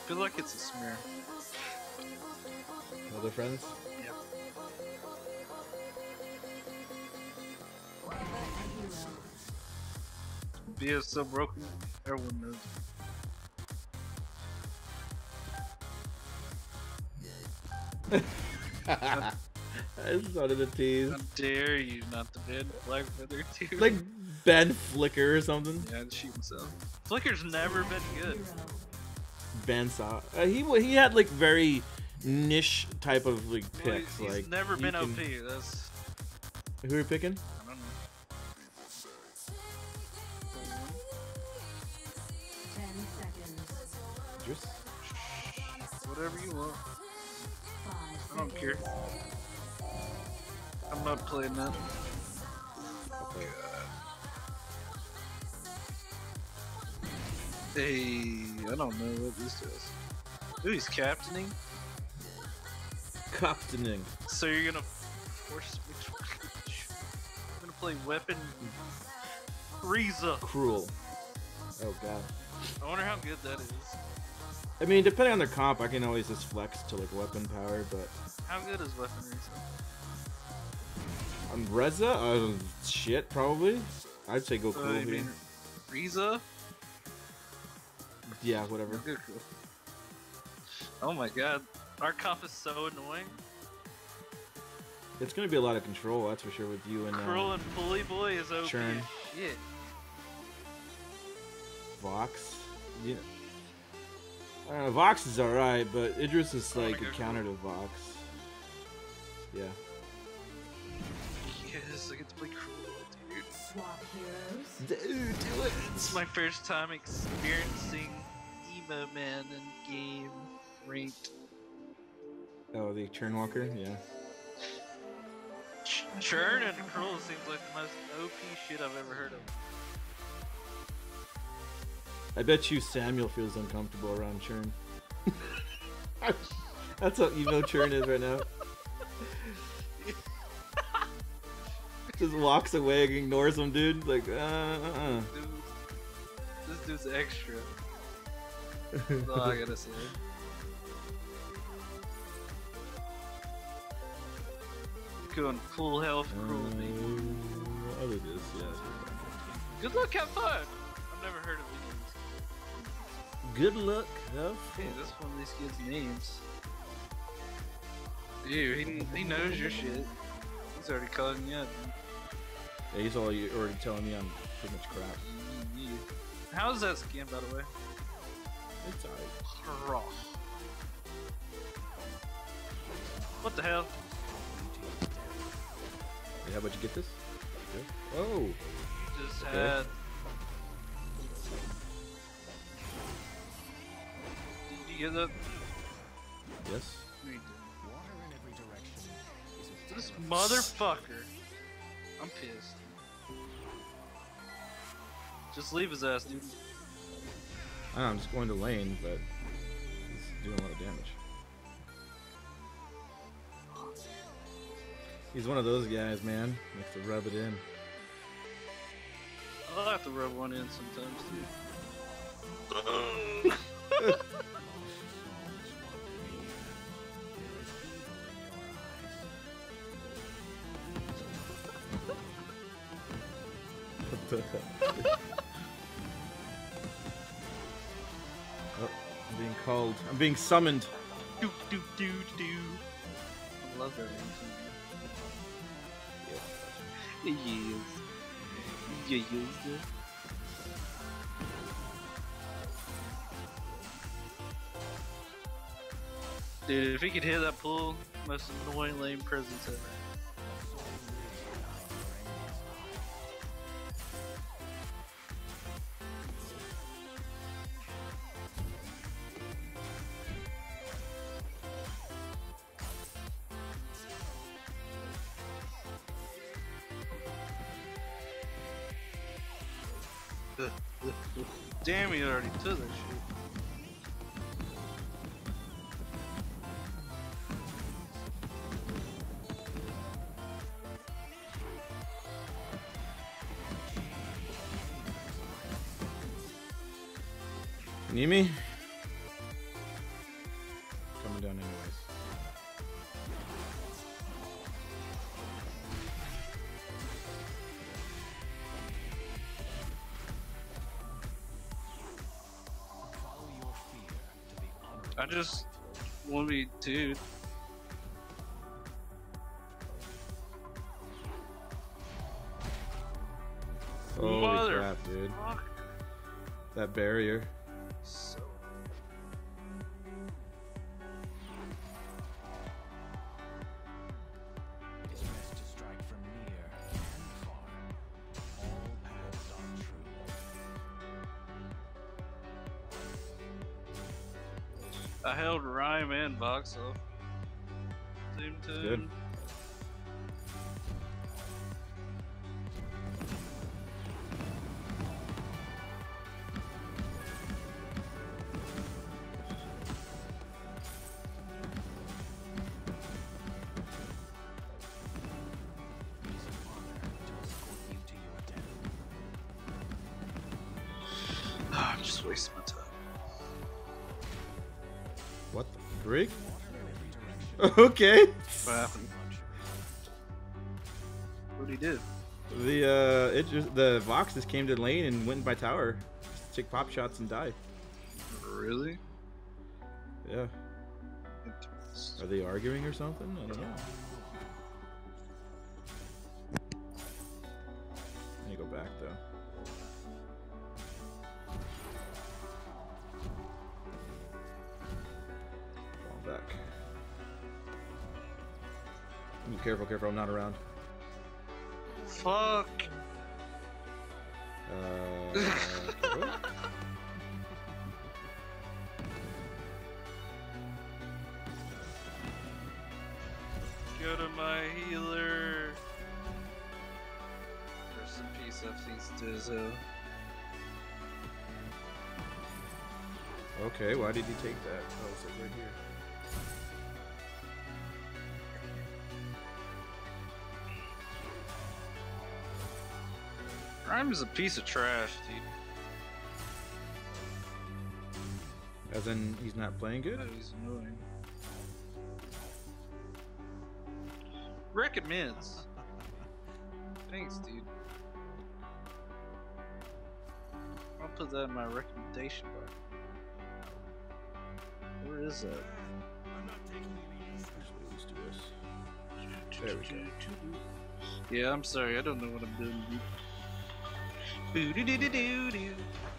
feel like it's a smear. Other friends? Yep. Via so broken, everyone knows. I just wanted a tease. How dare you not to ban Black Feather too? Like Ben Flicker or something. Yeah, to shoot himself. Flicker's never been good. Ben saw. He had like very niche type of like Well, picks. he's like never you been can- OP. That's Who are you picking? I don't know. 10 seconds. Idris? Whatever you want. 5 I don't care. I'm not playing that. Hey, I don't know what this does. Ooh, he's captaining. Captaining. So you're gonna force me to. I'm gonna play weapon Frieza. Cruel. Oh god. I wonder how good that is. I mean, depending on their comp, I can always just flex to like weapon power, but How good is weapon Frieza? on Reza, shit, probably. I'd say go cool I here. mean, Frieza? Yeah, whatever. Good cool. Oh my god, our comp is so annoying. It's gonna be a lot of control, that's for sure, with you and Cruel and Bully Boy is OP Churn. as shit. Vox. Yeah. I don't know, Vox is alright, but Idris is I wanna like a go counter to Vox. Yeah. Yes, I get to play Cruel, dude. Swap heroes. Dude, do it! It's my first time experiencing Emo Man in game ranked. Oh, the Churnwalker? Yeah. Churn and Cruel seems like the most OP shit I've ever heard of. I bet you Samuel feels uncomfortable around Churn. That's how emo Churn is right now. Just walks away and ignores him, dude. Like, Dude, this dude's extra. That's all I gotta say. Going full health, Cruel, baby. I'll do this, yeah. Good luck, have fun! I've never heard of these. Good luck, huh? Hey, that's one of these kids' names. Dude, he knows your shit. He's already calling you out. Yeah, he's already telling me I'm pretty much crap. How's that skin, by the way? It's alright. Raw. What the hell? Hey, how about you get this? Okay. Oh! Just Okay. had. Did you get that? Yes. No, you didn't. This motherfucker. I'm pissed. Just leave his ass, dude. I know, I'm just going to lane, but he's doing a lot of damage. He's one of those guys, man. Likes to rub it in. I'll have to rub one in sometimes, too. What the heck? Oh, I'm being called. I'm being summoned. Do do do do. I love that one too. Yes. Yes. Dude, if he could hit that pull, most annoying lane presence ever. Damn, he already took that shit. Need me? I just want to be dude. Holy Mother crap, dude. fuck. That barrier. So It's best to strike from near and far. All paths are true. I held Rhyme and Vox off. Same time. Good. It is an honor to escort you to your death. I'm just wasting my time. What the freak? Water in every direction. Okay. What happened? What'd he do? The Vox just came to the lane and went by tower. Just take pop shots and die. Really? Yeah. Are they arguing or something? I don't know. I need to go back though. Fall back. Ooh, careful, careful, I'm not around. Fuck. What? Go to my healer. Rest in peace, FC's Dizzo. Okay, why did he take that? Oh, it's like right here. Rhyme is a piece of trash, dude. As in, he's not playing good? He's annoying. Recommends. Thanks, dude. I'll put that in my recommendation bar. Where is that? Actually, let's do this. There we go. Yeah, I'm sorry, I don't know what I'm doing. Boo doo doo doo doo doo.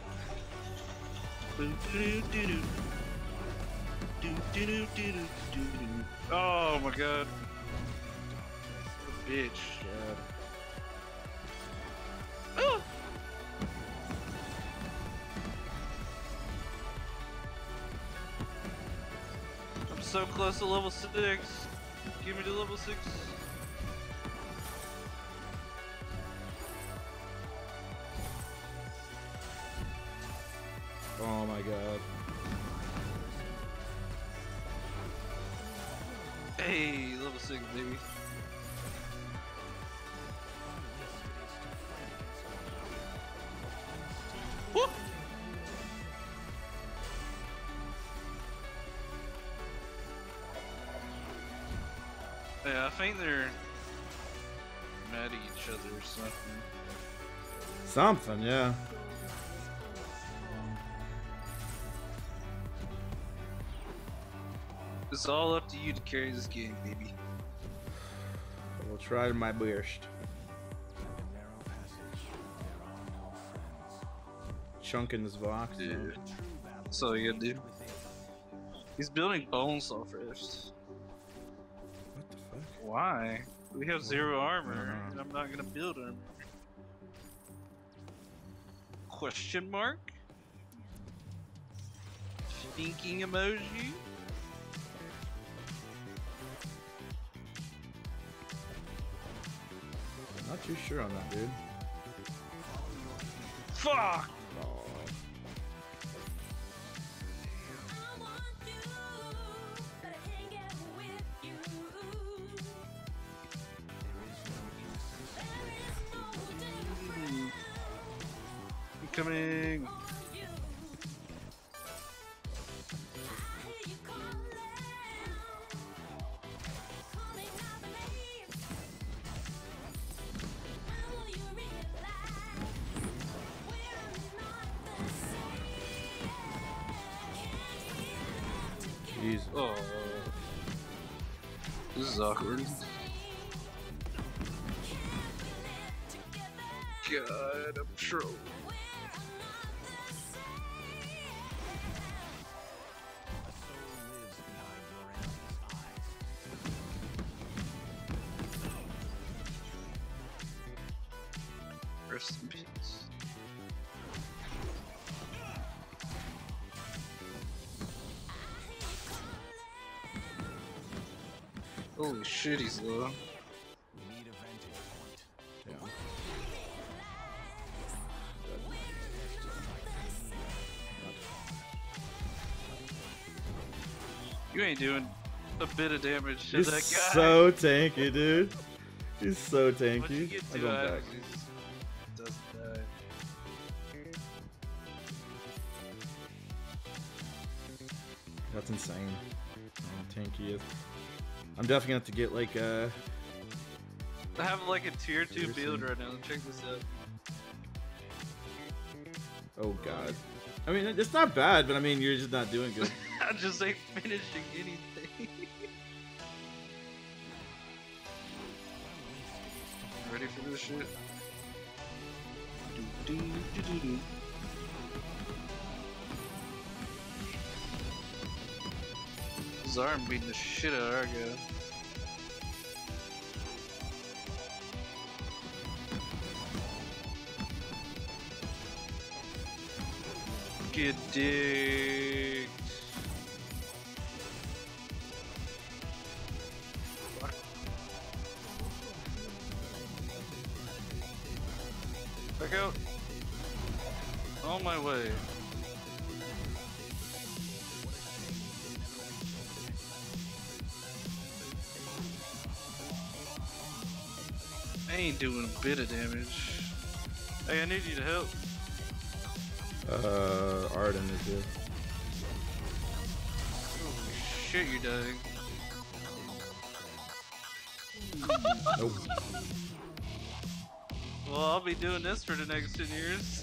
Boo doo doo doo. Doo doo doo doo doo doo. Oh my god. What a bitch. God. Oh! I'm so close to level 6. Give me to level 6. Oh my god. Hey, level 6, baby. Woo! Yeah, I think they're mad at each other or something. Something, yeah. It's all up to you to carry this game, baby. I will try my best. And a narrow passage. There are no friends. Chunking this Vox. Yeah. True battle That's all you gotta do. within. He's building Bonesaw first. What the fuck? Why? We have 0 armor, Uh-huh. and I'm not gonna build armor. Question mark? Thinking emoji? I'm not too sure on that, dude. Fuck! Oh. I'm coming! Jesus. Oh. This is awkward. God, I'm trolling. A soul lives behind your enemy's eyes. Rest in peace. Holy shit, he's low. We need a vantage point. Yeah. You ain't doing a bit of damage to He's that guy. so tanky, dude. He's so Once you tanky. get I'm to going it, back. he just doesn't die. That's insane. How tanky is. I'm definitely gonna have to get like I have like a tier 2 Seriously? build right now. Check this out. oh god. I mean it's not bad, but I mean you're just not doing good. I just ain't finishing anything. Ready for this shit? Do-do-do-do-do. Zarm beating the shit out of our guy. Get digged. Fuck. Back out. On my way. I ain't doing a bit of damage. Hey, I need you to help. Arden is here. Holy shit, you're dying. Nope. Well, I'll be doing this for the next 10 years.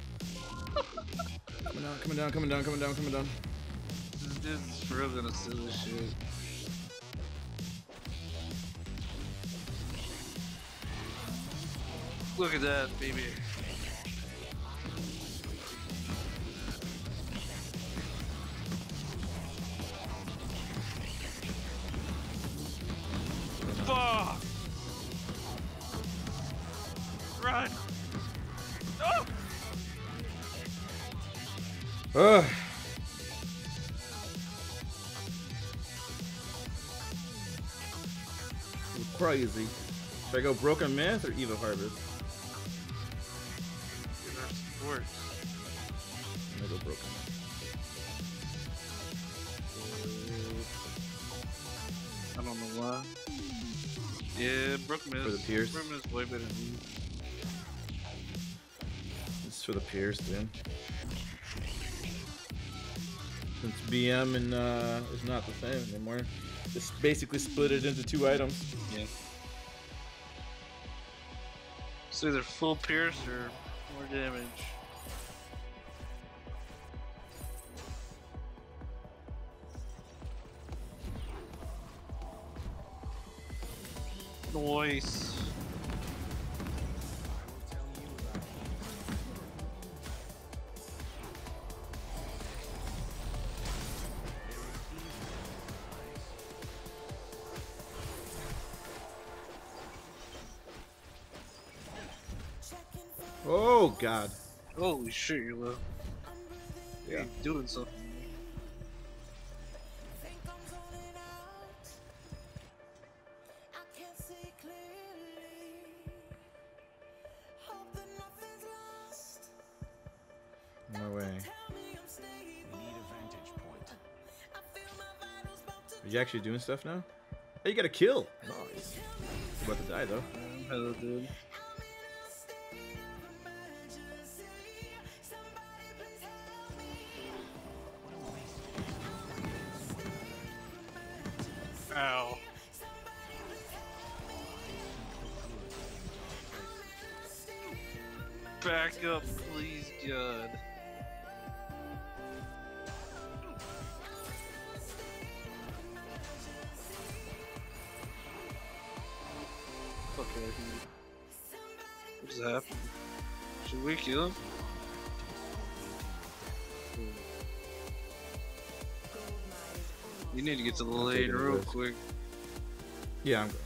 Coming down, coming down, coming down, coming down, coming down. This dude's for real gonna steal this shit. Look at that, baby. Fuck! Run! No! Ugh. Crazy. Should I go Broken Myth or Eva Harvest? Get our support. I'm gonna go Broken Myth. I don't know why. Yeah, Brook Miss. For the Pierce. Brook Miss way better than you. It's for the Pierce, dude. Since BM and is not the same anymore. Just basically split it into 2 items. Yeah. It's either full Pierce or more damage. Nice. Oh god. Holy shit, you're low. Yeah. You're doing something. No way. We need a vantage point. Are you actually doing stuff now? Hey, you got a kill. Nice. You're about to die though. Hello, dude. Ow. Back up, please, God. Should we kill him? You need to get to the lane taking real this. quick. Yeah, I'm going.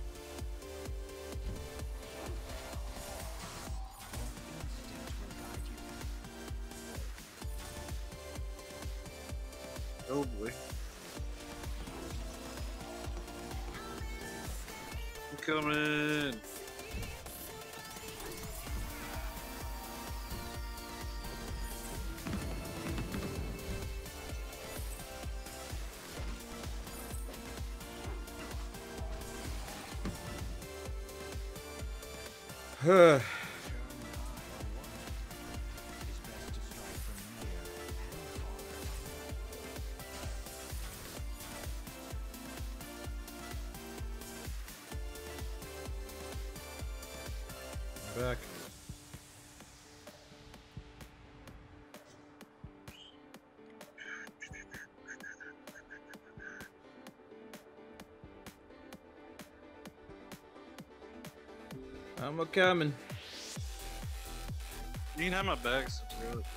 Oh boy. I'm coming. Back. I'm a coming. You can have my back, so throw it.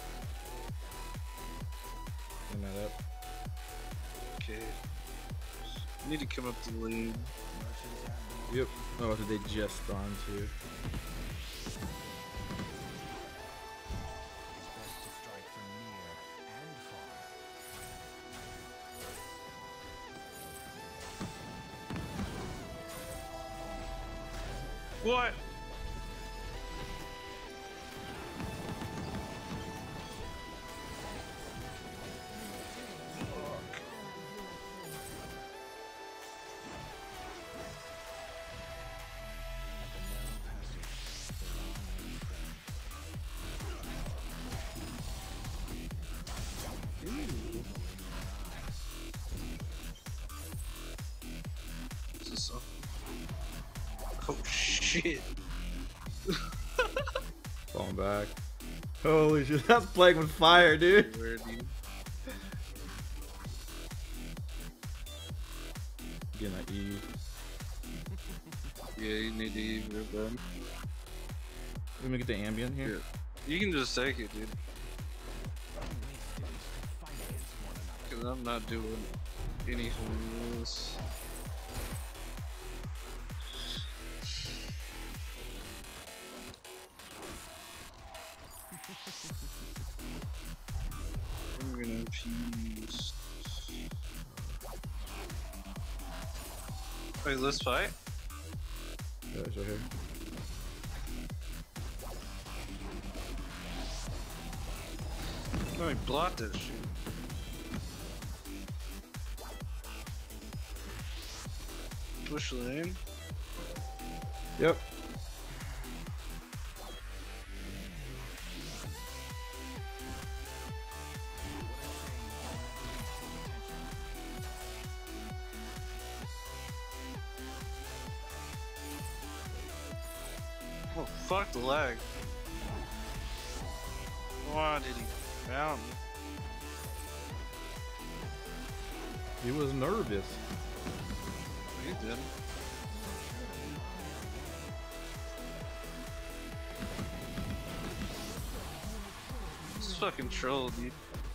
Clean that up. Okay. You need to come up to the lane. Yep. Oh, what did they just spawn to? What? Is this up? Oh shit. Falling back. Holy shit, that's playing with fire, dude. Where do you? Getting that E. Yeah, you need to eat real bad. Let me get the ambient here. Yeah. You can just take it, dude. Cause I'm not doing anything with this. I'm gonna appease. Wait, let's fight? Yeah, it's right here. Let me block this shit. Push lane. Yep. Oh, fuck the lag. Why did he found me? He was nervous. He didn't. This is fucking troll, dude.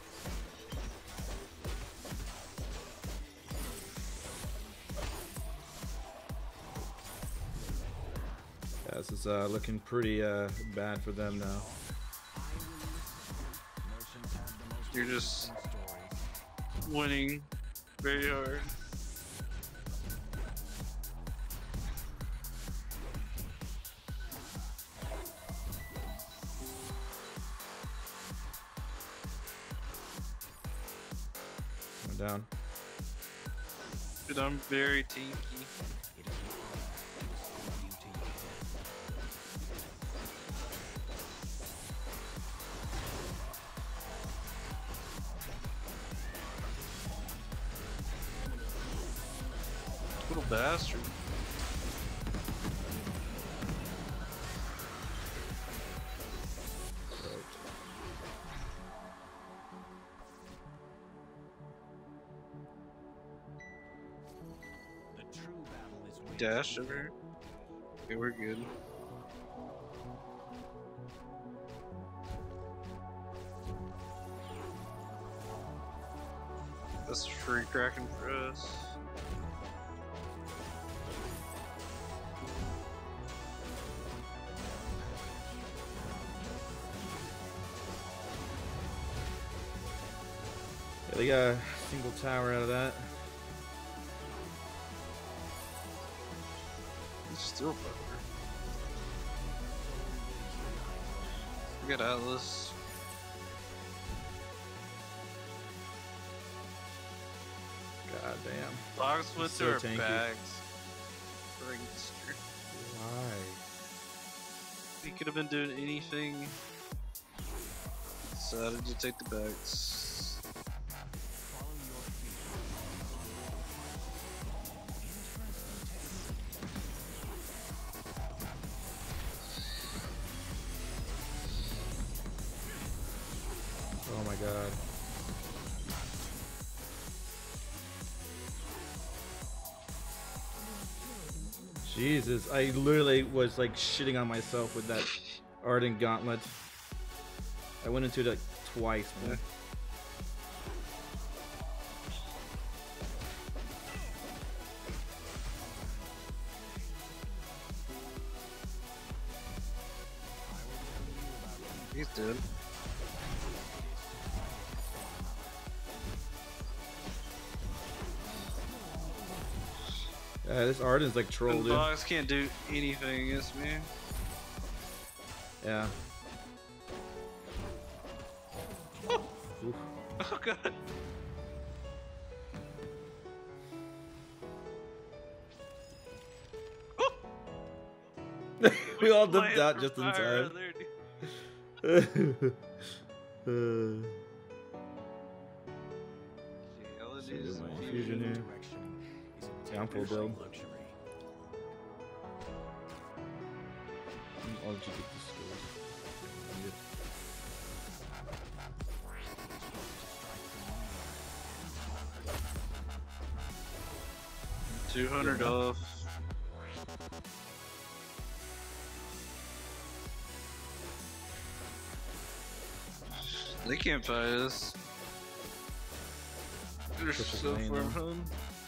Yeah, this is looking pretty bad for them now. You're just winning very hard. Went down. Dude, I'm very tinky. Little bastard. The true battle is waged Dash over here. Okay, we're good. That's free cracking for us. Yeah, they got a single tower out of that. He's still better. We got Atlas. God damn. Box with So their tanky. bags. Ringster. Why? He could have been doing anything. Decided to take the bags. Follow your feet. Oh my god. Jesus, I literally was like shitting on myself with that Ardent Gauntlet. I went into it like twice, man. He's dead. Yeah, this Ardent's like troll, And dude. Box can't do anything against me. Yeah. Oof. Oh god. We all Laying dipped out for just in fire time. there, dude. Yeah, all it Should is do my is infusion here. Direction is a Yeah, I'm full temporary build. luxury. I'll let you get this skills. I'm good. $200 off. They can't fight us. They're Such a so lane, far though. home.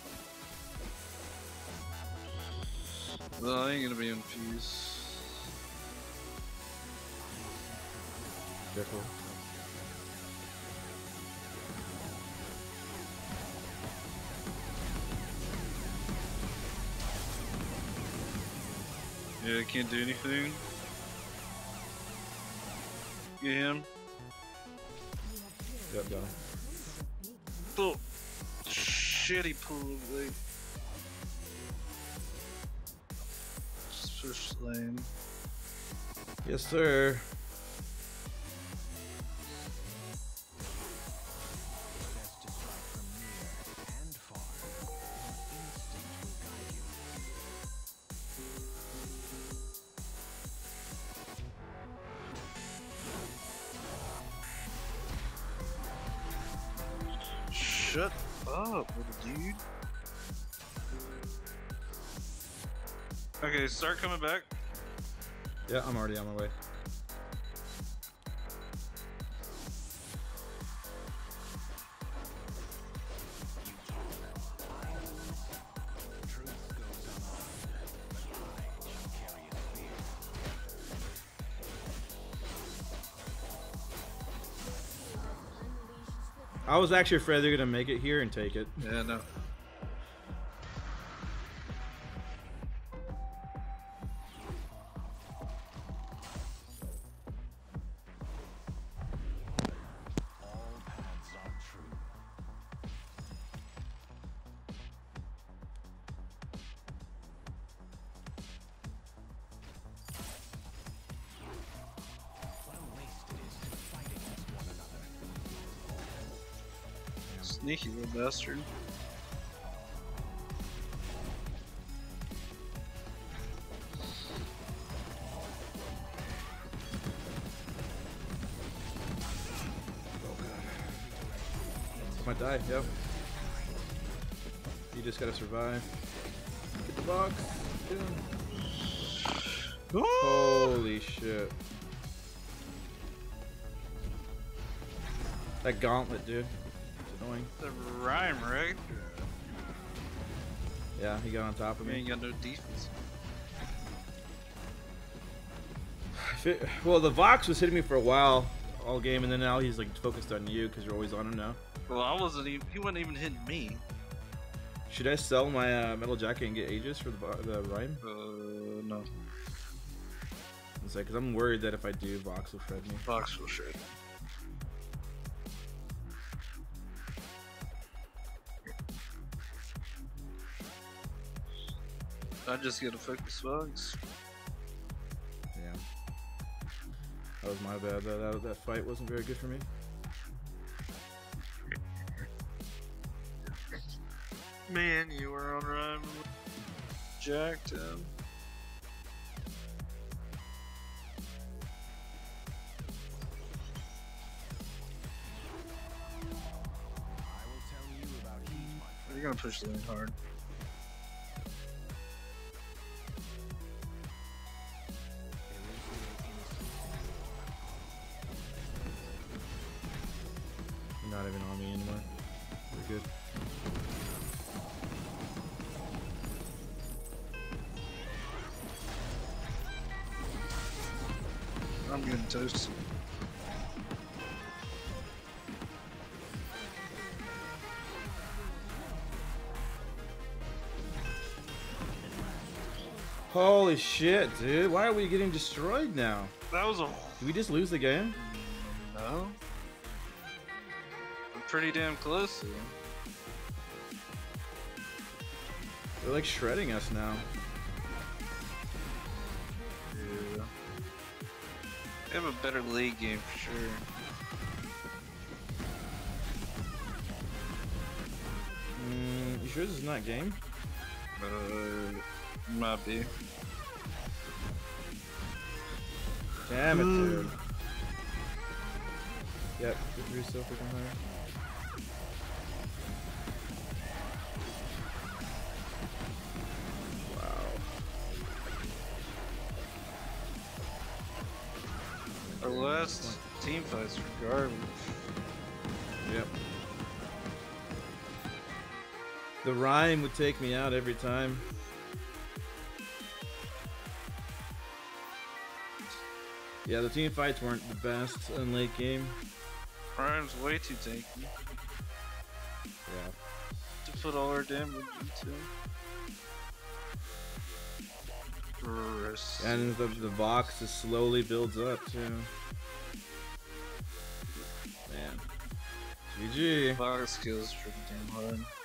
Well, I ain't gonna be in peace. Careful. Yeah, I can't do anything. Get him. Yep, got him. Oh, shitty pull away. Just push lane. Yes, sir. Best to strike from near and far. Your instinct will guide you. Shut up, little dude. Okay, start coming back. Yeah, I'm already on my way. Truth goes unarmed, but I shall carry its fear. I was actually afraid they're gonna make it here and take it. Yeah, no. All paths are true. What a waste it is to fight against one another. Sneaky little bastard. Might die, yep. You just gotta survive. Get the box. Get him. Holy shit. That gauntlet, dude. annoying. The rhyme, right? Yeah, he got on top of We me. ain't got no defense. Well, the Vox was hitting me for a while all game, and then now he's like focused on you because you're always on him now. Well, I wasn't even. He wasn't even hitting me. Should I sell my metal jacket and get Aegis for the rhyme? No. It's like, because I'm worried that if I do, Vox will shred me. Fox will shred. I just get to focus bugs. Yeah. That was my bad. That fight wasn't very good for me. Man, you were on rhyme. Jacked him. I will tell you about heat, my friend. You're gonna push the lane hard. There is no innocent. You're not even on me anymore. We're good. I'm getting toasted. Holy shit, dude. Why are we getting destroyed now? That was a Did we just lose the game? no. I'm pretty damn close here. They're like shredding us now. Yeah. They have a better league game for sure. You sure this is not game? Might be. Damn it, dude. Yep, get yourself freaking higher. Wow. Our last team fights were garbage. Yep. The rhyme would take me out every time. Yeah, the team fights weren't the best in late game. Prime's way too tanky Yeah. to put all our damage into. Rest. And the Vox just slowly builds up too. Man. GG. Fire skills pretty damn hard.